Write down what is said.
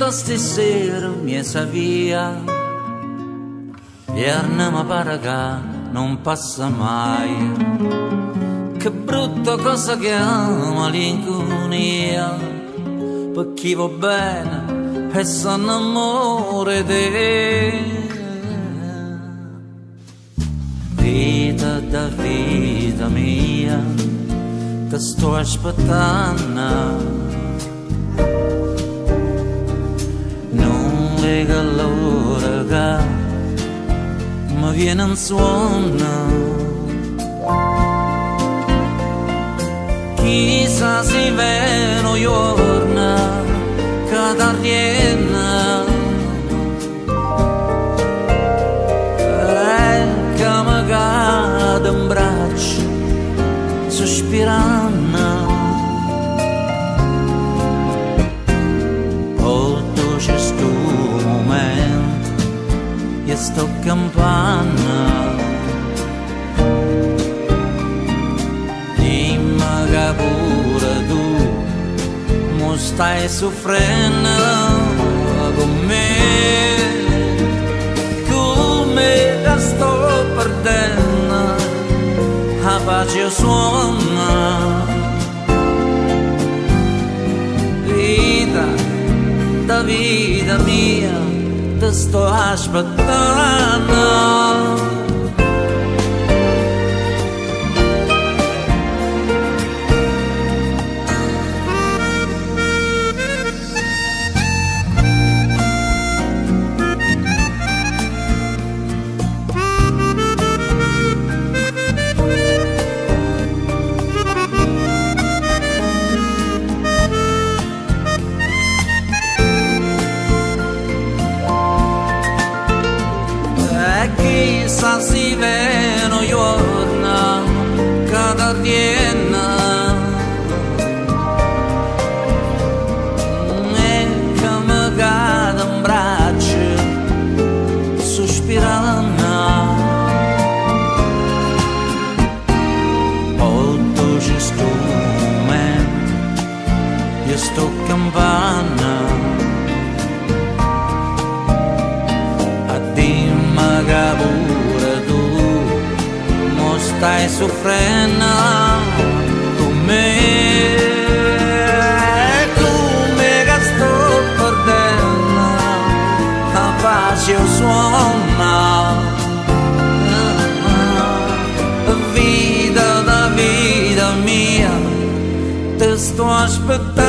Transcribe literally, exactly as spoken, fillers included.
da stasera mi sa via, Vierna ma pare che non passa mai. Che brutta cosa che è malinconia, per chi va bene e sa innamora di te. Vita da vita mia, ti sto aspettando. Non lega l'ora che mi viene in suono. Chissà se vero giorno che t'arriena e che mi cade in braccio sospirando. Tutto questo momento io sto campando. Che pure tu mi stai soffrendo con me, come che sto perdendo la pace suona. Vita da vita mia, ti sto aspettando. Chissà se vero giorno che t'arriena e che mi cade in braccio sospirando. Tutto questo momento io sto campando. Che pure tu mi stai soffrendo con me, come che sto perdendo la pace suona. Vita da vita mia, ti sto aspettando.